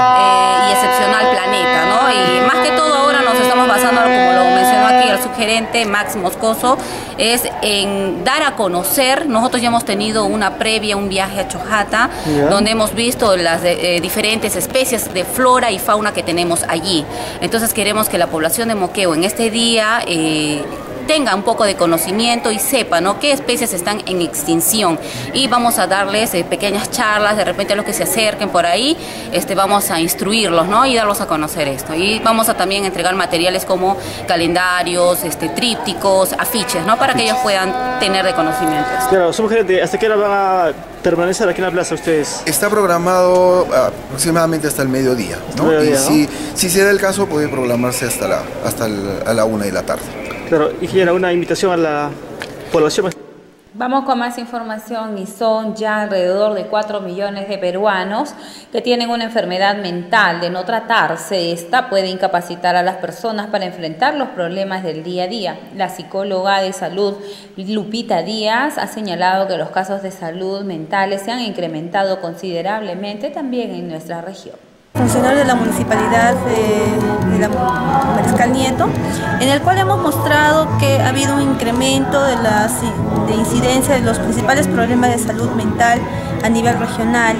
Eh, y excepcional planeta, ¿no? Y más que todo ahora nos estamos basando, como lo mencionó aquí el subgerente Max Moscoso, es en dar a conocer. Nosotros ya hemos tenido una previa, un viaje a Chojata, yeah. donde hemos visto las de, eh, diferentes especies de flora y fauna que tenemos allí. Entonces queremos que la población de Moquegua en este día eh, tenga un poco de conocimiento y sepa, ¿no?, qué especies están en extinción, y vamos a darles eh, pequeñas charlas, de repente a los que se acerquen por ahí, este, vamos a instruirlos, ¿no?, y darlos a conocer esto, y vamos a también entregar materiales como calendarios, este, trípticos, afiches, ¿no?, para que ellos puedan tener de conocimiento. Claro, subgerente, ¿hasta qué hora van a permanecer aquí en la plaza ustedes? Está programado aproximadamente hasta el mediodía, ¿no? mediodía, y si, ¿no? si se da el caso puede programarse hasta la, hasta el, a la una de la tarde. Claro, ingeniera, una invitación a la población. Vamos con más información, y son ya alrededor de cuatro millones de peruanos que tienen una enfermedad mental. De no tratarse, esta puede incapacitar a las personas para enfrentar los problemas del día a día. La psicóloga de salud Lupita Díaz ha señalado que los casos de salud mentales se han incrementado considerablemente también en nuestra región. Funcionario de la Municipalidad de, de la Mariscal Nieto, en el cual hemos mostrado que ha habido un incremento de, las, de incidencia de los principales problemas de salud mental a nivel regional,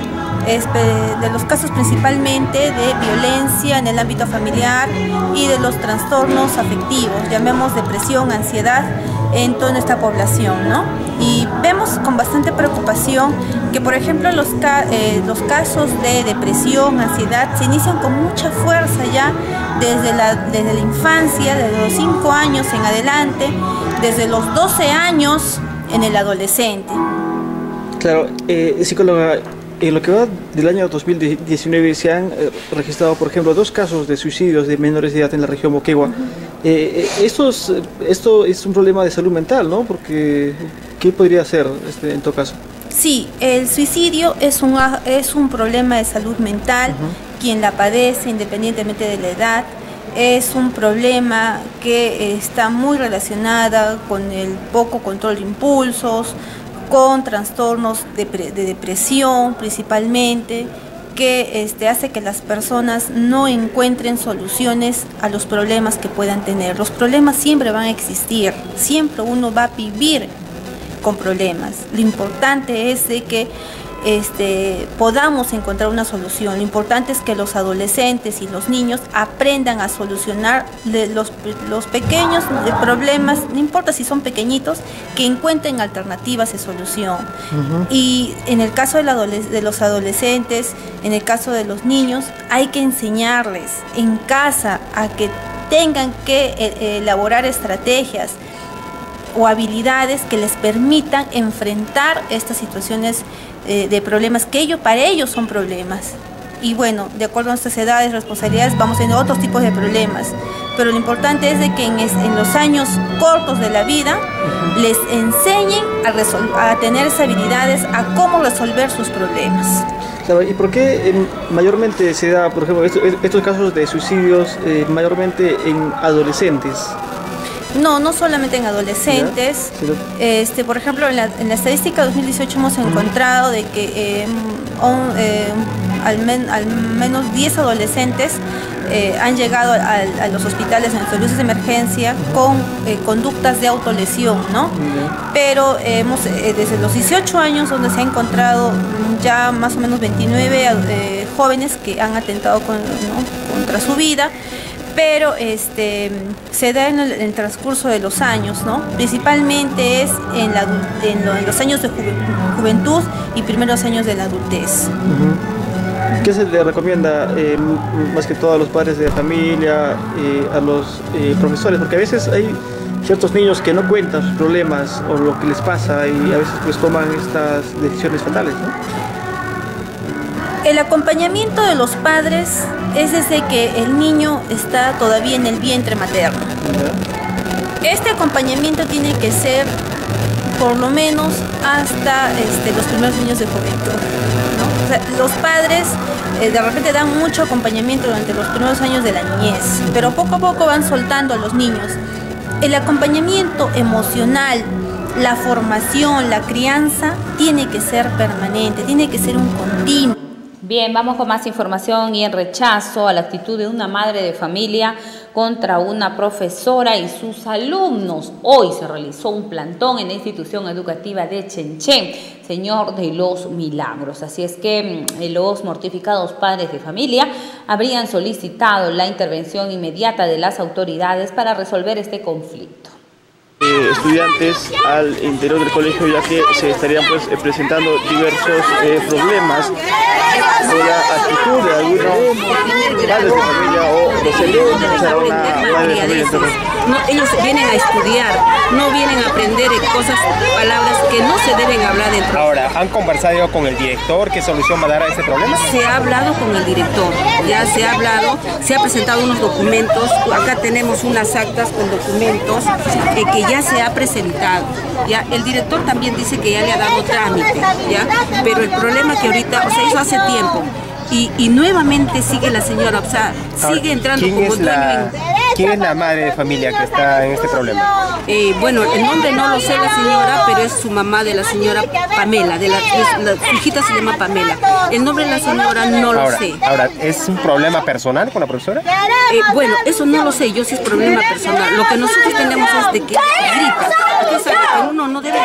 de los casos principalmente de violencia en el ámbito familiar y de los trastornos afectivos, llamemos depresión, ansiedad, en toda nuestra población, ¿no? Y vemos con bastante preocupación que, por ejemplo, los, ca eh, los casos de depresión, ansiedad, se inician con mucha fuerza ya desde la, desde la infancia, desde los cinco años en adelante, desde los doce años en el adolescente. Claro, eh, psicóloga, en lo que va del año dos mil diecinueve se han eh, registrado, por ejemplo, dos casos de suicidios de menores de edad en la región Moquegua. Uh-huh. eh, estos, esto es un problema de salud mental, ¿no? Porque, ¿qué podría ser este, en todo caso? Sí, el suicidio es un, es un problema de salud mental. Uh-huh. Quien la padece, independientemente de la edad, es un problema que está muy relacionada con el poco control de impulsos, con trastornos de, de depresión principalmente, que este, hace que las personas no encuentren soluciones a los problemas que puedan tener. Los problemas siempre van a existir, siempre uno va a vivir con problemas. Lo importante es de que Este, podamos encontrar una solución. Lo importante es que los adolescentes y los niños aprendan a solucionar los, los pequeños problemas, no importa si son pequeñitos, que encuentren alternativas de solución. Uh-huh. Y en el caso de, la de los adolescentes, en el caso de los niños, hay que enseñarles en casa a que tengan que eh, elaborar estrategias o habilidades que les permitan enfrentar estas situaciones eh, de problemas que ellos, para ellos son problemas. Y bueno, de acuerdo a nuestras edades, responsabilidades, vamos teniendo otros tipos de problemas. Pero lo importante es de que en, es, en los años cortos de la vida les enseñen a, a tener esas habilidades, a cómo resolver sus problemas. Claro, ¿y por qué eh, mayormente se da, por ejemplo, estos, estos casos de suicidios eh, mayormente en adolescentes? No, no solamente en adolescentes. Sí, este, por ejemplo, en la, en la estadística dos mil dieciocho hemos encontrado de que eh, on, eh, al, men, al menos diez adolescentes eh, han llegado a, a los hospitales, en los servicios de emergencia, con eh, conductas de autolesión, ¿no? Pero eh, hemos, eh, desde los dieciocho años, donde se ha encontrado ya más o menos veintinueve eh, jóvenes que han atentado con, ¿no? contra su vida, pero este, se da en el, en el transcurso de los años, ¿no? Principalmente es en, la, en, lo, en los años de ju juventud y primeros años de la adultez. Uh-huh. ¿Qué se le recomienda eh, más que todo a los padres de familia, eh, a los eh, profesores? Porque a veces hay ciertos niños que no cuentan sus problemas o lo que les pasa y a veces pues toman estas decisiones fatales, ¿no? El acompañamiento de los padres es desde que el niño está todavía en el vientre materno. Este acompañamiento tiene que ser por lo menos hasta este, los primeros años de juventud, ¿no? O sea, los padres eh, de repente dan mucho acompañamiento durante los primeros años de la niñez, pero poco a poco van soltando a los niños. El acompañamiento emocional, la formación, la crianza, tiene que ser permanente, tiene que ser un continuo. Bien, vamos con más información y en rechazo a la actitud de una madre de familia contra una profesora y sus alumnos. Hoy se realizó un plantón en la institución educativa de Chenchen, Señor de los Milagros. Así es que los mortificados padres de familia habrían solicitado la intervención inmediata de las autoridades para resolver este conflicto. Eh, estudiantes al interior del colegio, ya que se estarían pues eh, presentando diversos eh, problemas por la actitud de algunos padres de familia o docentes a una madre de familia. No, ellos vienen a estudiar, no vienen a aprender cosas, palabras que no se deben hablar dentro. Ahora, ¿han conversado con el director? ¿Qué solución va a dar a este problema? Se ha hablado con el director, ya se ha hablado, se ha presentado unos documentos, acá tenemos unas actas con documentos eh, que ya se ha presentado, ya el director también dice que ya le ha dado trámite, ya, pero el problema que ahorita, o sea, eso hace tiempo. Y, y nuevamente sigue la señora, o sea, sigue Ahora, entrando ¿quién como es la, dueño en... ¿Quién es la madre de familia que está en este problema? Eh, bueno, el nombre no lo sé la señora, pero es su mamá de la señora Pamela, de la, de, la su hijita se llama Pamela. El nombre de la señora no lo ahora, sé. Ahora, ¿es un problema personal con la profesora? Eh, bueno, eso no lo sé, yo sí es problema personal. Lo que nosotros tenemos es de que grita. Usted sabe que uno no debe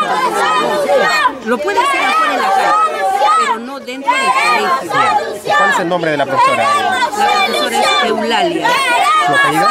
gritar. Lo puede hacer afuera en la calle, pero no dentro del colegio. ¿Cuál es el nombre de la profesora? La profesora es Eulalia. ¿Su apellido?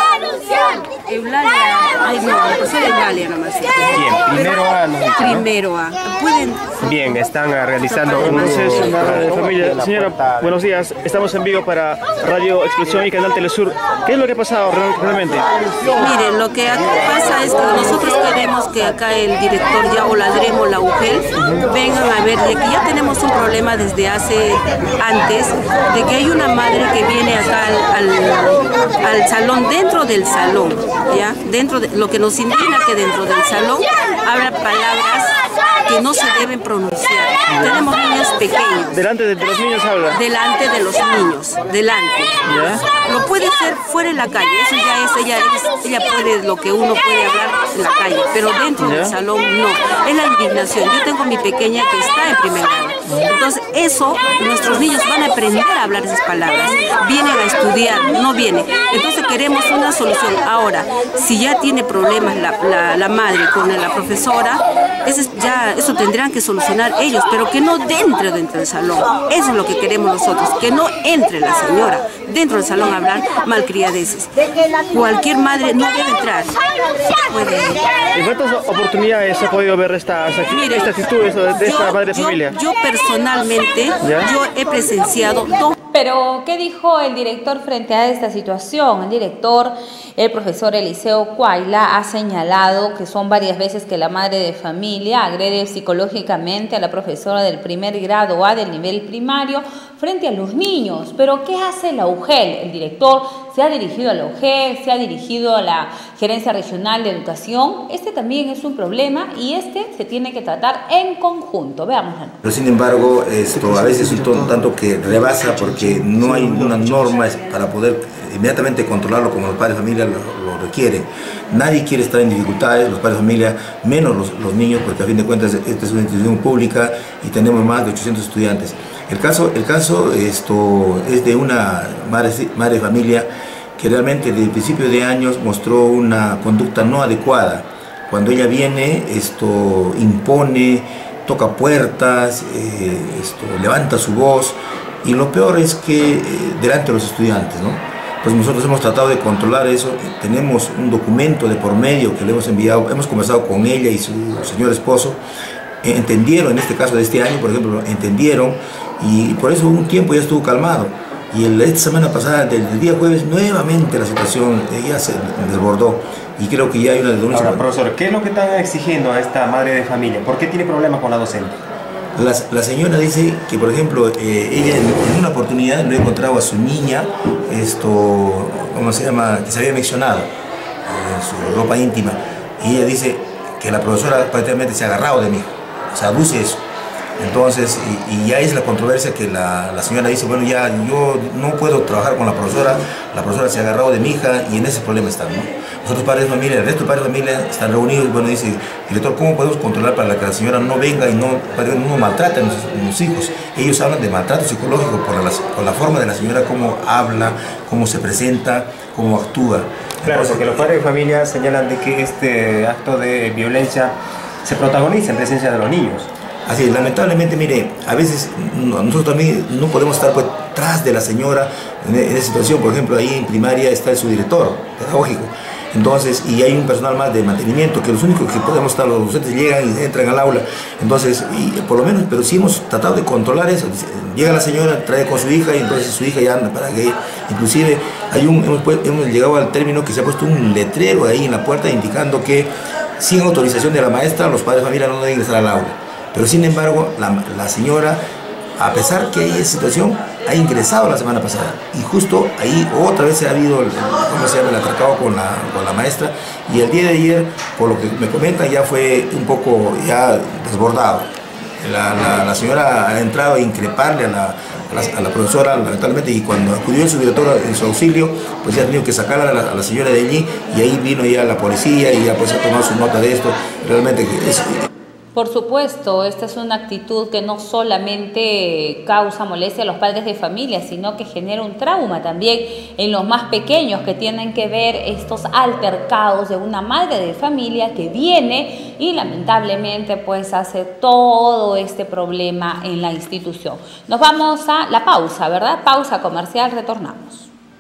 Eulalia, ay no, la profesora Eulalia nomás. Bien, primero A nos dice, ¿no? Primero A. Pueden... Bien, están uh, realizando un... Entonces, madre de familia, señora, buenos días, estamos en vivo para Radio Expresión y Canal Telesur. ¿Qué es lo que ha pasado realmente? Miren, lo que pasa es que nosotros queremos que acá el director ya o la DREMO, la U G E L, vengan a ver de que ya tenemos un problema desde hace antes, de que hay una madre que viene acá al, al, al salón, dentro del salón, ya, dentro de lo que nos indigna que dentro del salón habrá palabras que no se deben pronunciar. Tenemos niños pequeños. ¿Delante de los niños habla? Delante de los niños, delante. ¿Ya? Lo puede hacer fuera en la calle, eso ya es, ella, es, ella puede lo que uno puede hablar en la calle, pero dentro ¿Ya? del salón no. Es la indignación. Yo tengo mi pequeña que está en primer grado. Entonces eso, nuestros niños van a aprender a hablar esas palabras. Vienen a estudiar, no vienen. Entonces queremos una solución. Ahora, si ya tiene problemas la, la, la madre con la profesora, eso, es ya, eso tendrán que solucionar ellos, pero que no dentro, dentro del salón. Eso es lo que queremos nosotros, que no entre la señora dentro del salón a hablar malcriadeces. Cualquier madre no debe entrar. Puede. ¿En cuántas oportunidades se ha podido ver esta, esta, Mire, esta actitud de esta, de esta yo, madre de yo, familia? Yo personalmente, ¿Ya? yo he presenciado dos. Pero, ¿qué dijo el director frente a esta situación? El director, el profesor Eliseo Cuayla, ha señalado que son varias veces que la madre de familia agrede psicológicamente a la profesora del primer grado A del nivel primario frente a los niños. Pero, ¿qué hace la U G E L? El director se ha dirigido a la U G E L, se ha dirigido a la Gerencia Regional de Educación. Este también es un problema y este se tiene que tratar en conjunto. Veámoslo. Pero sin embargo, esto a veces es un tanto que rebasa porque no hay una norma para poder inmediatamente controlarlo como los padres de familia lo, lo requieren. Nadie quiere estar en dificultades, los padres de familia, menos los, los niños, porque a fin de cuentas esta es una institución pública y tenemos más de ochocientos estudiantes. El caso, el caso esto, es de una madre, madre de familia que realmente desde el principio de años mostró una conducta no adecuada. Cuando ella viene, esto impone, toca puertas, eh, esto, levanta su voz. Y lo peor es que eh, delante de los estudiantes, ¿no? Pues nosotros hemos tratado de controlar eso, tenemos un documento de por medio que le hemos enviado, hemos conversado con ella y su señor esposo, entendieron, en este caso de este año, por ejemplo, entendieron, y por eso un tiempo ya estuvo calmado. Y el, esta semana pasada, del, del día jueves, nuevamente la situación ya se desbordó y creo que ya hay una denuncia. Ahora, profesor, ¿qué es lo que están exigiendo a esta madre de familia? ¿Por qué tiene problemas con la docente? La, la señora dice que, por ejemplo, eh, ella en, en una oportunidad no encontraba a su niña, esto, ¿cómo se llama?, que se había mencionado, eh, su ropa íntima, y ella dice que la profesora prácticamente se ha agarrado de mí, o sea, aduce eso. Entonces, y, y ya es la controversia que la, la señora dice, bueno, ya yo no puedo trabajar con la profesora, la profesora se ha agarrado de mi hija y en ese problema están, ¿no? Nosotros padres de familia, el resto de padres de familia están reunidos, bueno, dice, director, ¿cómo podemos controlar para que la señora no venga y no, no maltrate a nuestros, a nuestros hijos? Ellos hablan de maltrato psicológico por la, por la forma de la señora, cómo habla, cómo se presenta, cómo actúa. Claro, porque los padres de familia señalan de que este acto de violencia se protagoniza en presencia de los niños. Así es, lamentablemente, mire, a veces nosotros también no podemos estar pues tras de la señora en, en esa situación. Por ejemplo, ahí en primaria está el subdirector pedagógico, entonces, y hay un personal más de mantenimiento, que los únicos que podemos estar, los docentes llegan y entran al aula, entonces, y por lo menos, pero sí hemos tratado de controlar eso. Llega la señora, trae con su hija y entonces su hija ya anda para que, inclusive, hay un, hemos, hemos llegado al término que se ha puesto un letrero ahí en la puerta indicando que sin autorización de la maestra, los padres de familia no deben ingresar al aula. Pero sin embargo, la, la señora, a pesar que hay esa situación, ha ingresado la semana pasada. Y justo ahí otra vez se ha habido el, ¿cómo se llama?, el atracado con la, con la maestra. Y el día de ayer, por lo que me comentan, ya fue un poco ya desbordado. La, la, la señora ha entrado a increparle a la, a la, a la profesora, lamentablemente, y cuando acudió el subdirector en su auxilio, pues ya ha tenido que sacar a la, a la señora de allí, y ahí vino ya la policía y ya pues ha tomado su nota de esto. Realmente es... Por supuesto, esta es una actitud que no solamente causa molestia a los padres de familia, sino que genera un trauma también en los más pequeños, que tienen que ver estos altercados de una madre de familia que viene y lamentablemente pues hace todo este problema en la institución. Nos vamos a la pausa, ¿verdad? Pausa comercial, retornamos.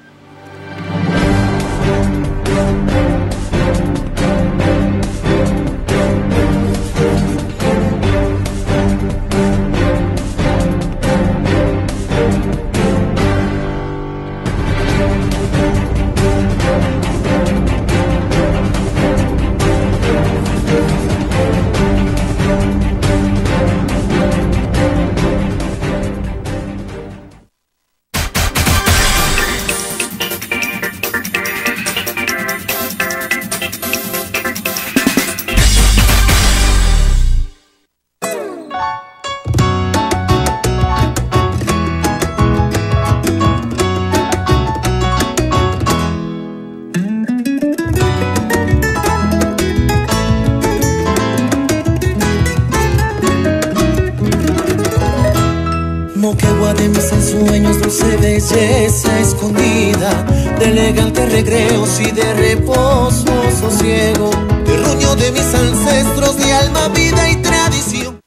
Moquegua de mis ensueños, dulce belleza escondida, de elegantes recreos y de reposo sosiego, terruño de mis ancestros de alma, vida y tradición.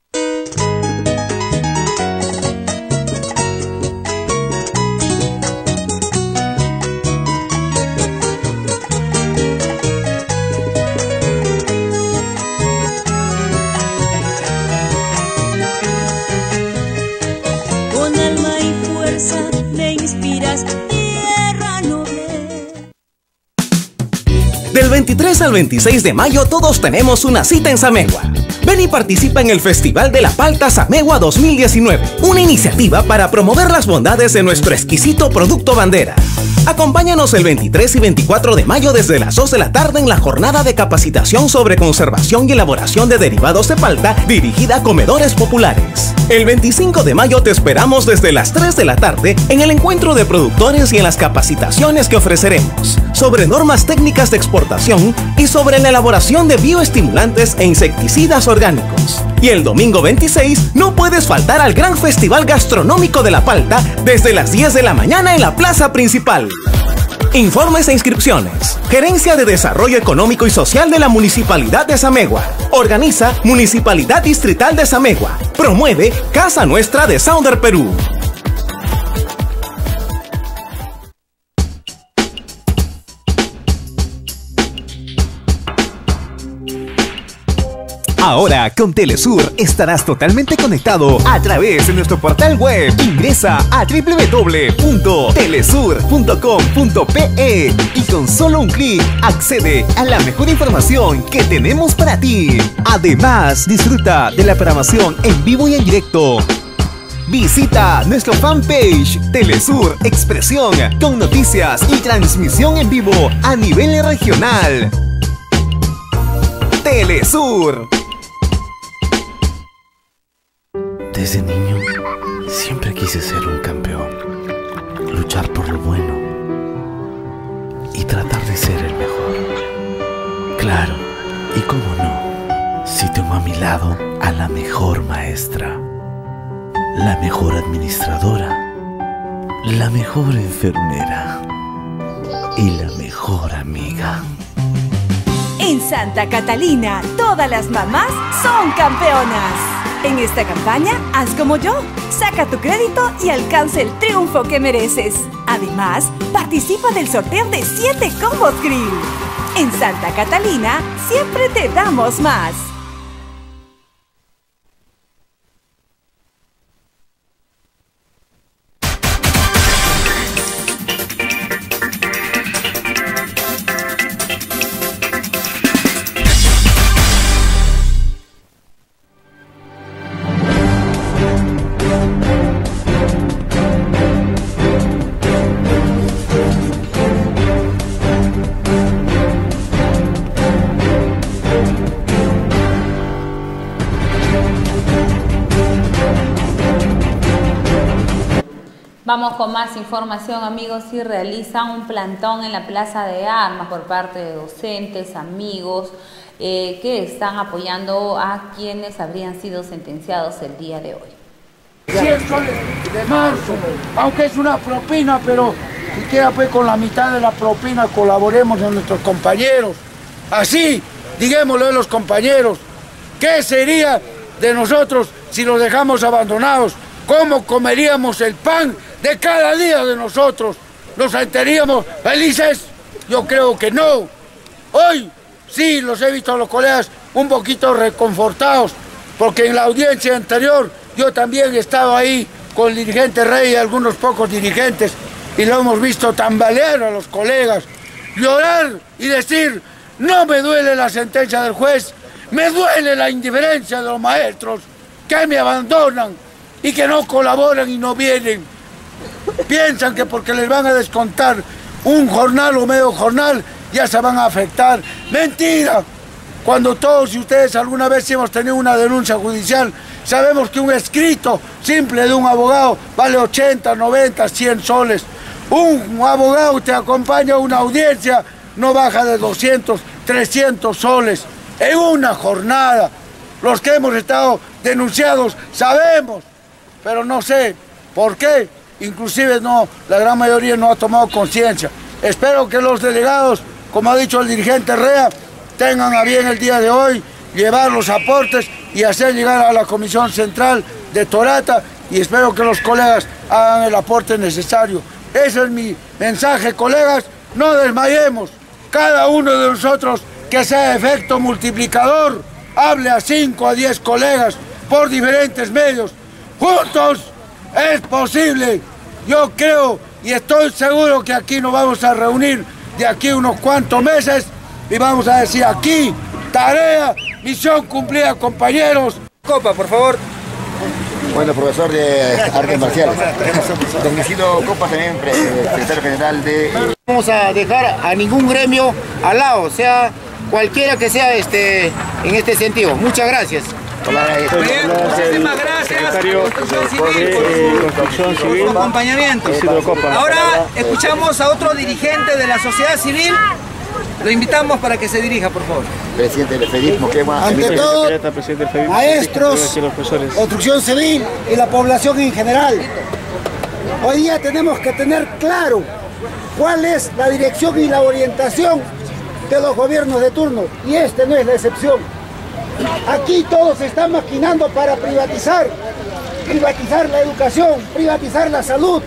Del veintitrés al veintiséis de mayo todos tenemos una cita en Samegua. Ven y participa en el Festival de la Palta Samegua dos mil diecinueve, una iniciativa para promover las bondades de nuestro exquisito producto bandera. Acompáñanos el veintitrés y veinticuatro de mayo desde las dos de la tarde en la jornada de capacitación sobre conservación y elaboración de derivados de palta dirigida a comedores populares. El veinticinco de mayo te esperamos desde las tres de la tarde en el encuentro de productores y en las capacitaciones que ofreceremos sobre normas técnicas de exportación y sobre la elaboración de bioestimulantes e insecticidas orgánicos. Y el domingo veintiséis no puedes faltar al gran festival gastronómico de la palta desde las diez de la mañana en la plaza principal. Informes e inscripciones. Gerencia de Desarrollo Económico y Social de la Municipalidad de Samegua. Organiza Municipalidad Distrital de Samegua. Promueve Casa Nuestra de Sounder Perú. Ahora con Telesur estarás totalmente conectado a través de nuestro portal web. Ingresa a doble u doble u doble u punto telesur punto com punto pe y con solo un clic accede a la mejor información que tenemos para ti. Además, disfruta de la programación en vivo y en directo. Visita nuestro fanpage Telesur Expresión con noticias y transmisión en vivo a nivel regional. Telesur. Desde niño siempre quise ser un campeón, luchar por lo bueno y tratar de ser el mejor. Claro, y cómo no, si tengo a mi lado a la mejor maestra, la mejor administradora, la mejor enfermera y la mejor amiga. En Santa Catalina, todas las mamás son campeonas. En esta campaña, haz como yo. Saca tu crédito y alcanza el triunfo que mereces. Además, participa del sorteo de siete combos grill. En Santa Catalina, siempre te damos más. Vamos con más información, amigos. Y realizan un plantón en la Plaza de Armas por parte de docentes, amigos, eh, que están apoyando a quienes habrían sido sentenciados el día de hoy. cien soles de marzo, aunque es una propina, pero siquiera pues con la mitad de la propina colaboremos con nuestros compañeros. Así, digámoslo a los compañeros, ¿qué sería de nosotros si los dejamos abandonados? ¿Cómo comeríamos el pan de cada día de nosotros? ¿Nos sentiríamos felices? Yo creo que no. Hoy sí los he visto a los colegas un poquito reconfortados, porque en la audiencia anterior yo también he estado ahí con el dirigente Rey y algunos pocos dirigentes y lo hemos visto tambalear a los colegas, llorar y decir: no me duele la sentencia del juez, me duele la indiferencia de los maestros que me abandonan y que no colaboran y no vienen. Piensan que porque les van a descontar un jornal o medio jornal ya se van a afectar. ¡Mentira! Cuando todos y ustedes alguna vez hemos tenido una denuncia judicial, sabemos que un escrito simple de un abogado vale ochenta, noventa, cien soles. Un abogado te acompaña a una audiencia, no baja de doscientos, trescientos soles en una jornada. Los que hemos estado denunciados sabemos, pero no sé por qué, inclusive no, la gran mayoría no ha tomado conciencia. Espero que los delegados, como ha dicho el dirigente Rea, tengan a bien el día de hoy llevar los aportes y hacer llegar a la Comisión Central de Torata, y espero que los colegas hagan el aporte necesario. Ese es mi mensaje, colegas, no desmayemos. Cada uno de nosotros que sea efecto multiplicador, hable a cinco, a diez colegas por diferentes medios. Juntos es posible. Yo creo y estoy seguro que aquí nos vamos a reunir de aquí unos cuantos meses y vamos a decir aquí, tarea, misión cumplida, compañeros. Copa, por favor. Bueno, profesor de artes marciales. Don Isidro Copa, también secretario general de... No vamos a dejar a ningún gremio al lado, o sea, cualquiera que sea este, en este sentido. Muchas gracias. Hola, Bien, muchísimas gracias. Construcción Civil, Construcción Civil, por su acompañamiento. Ahora escuchamos a otro dirigente de la sociedad civil. Lo invitamos para que se dirija, por favor. Presidente del FEDIP Moquegua. Ante todo, maestros, construcción civil y la población en general. Hoy día tenemos que tener claro cuál es la dirección y la orientación de los gobiernos de turno, y este no es la excepción. Aquí todos se están maquinando para privatizar, privatizar la educación, privatizar la salud,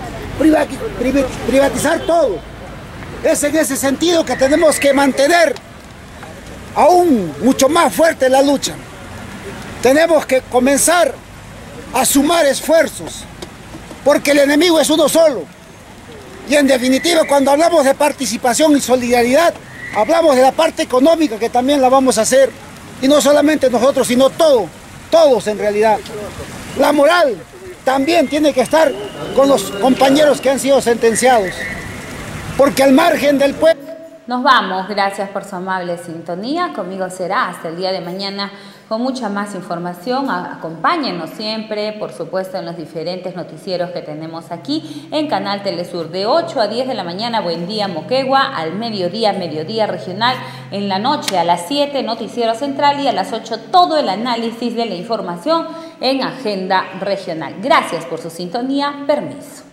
privatizar todo. Es en ese sentido que tenemos que mantener aún mucho más fuerte la lucha. tenemos que comenzar a sumar esfuerzos, porque el enemigo es uno solo. Y en definitiva, cuando hablamos de participación y solidaridad, hablamos de la parte económica, que también la vamos a hacer, y no solamente nosotros, sino todo, todos en realidad. La moral también tiene que estar con los compañeros que han sido sentenciados, porque al margen del pueblo... Nos vamos, gracias por su amable sintonía. Conmigo será hasta el día de mañana con mucha más información. Acompáñenos siempre, por supuesto, en los diferentes noticieros que tenemos aquí en Canal Telesur. De ocho a diez de la mañana, Buen Día Moquegua, al mediodía, mediodía regional. En la noche a las siete, Noticiero Central, y a las ocho todo el análisis de la información en Agenda Regional. Gracias por su sintonía. Permiso.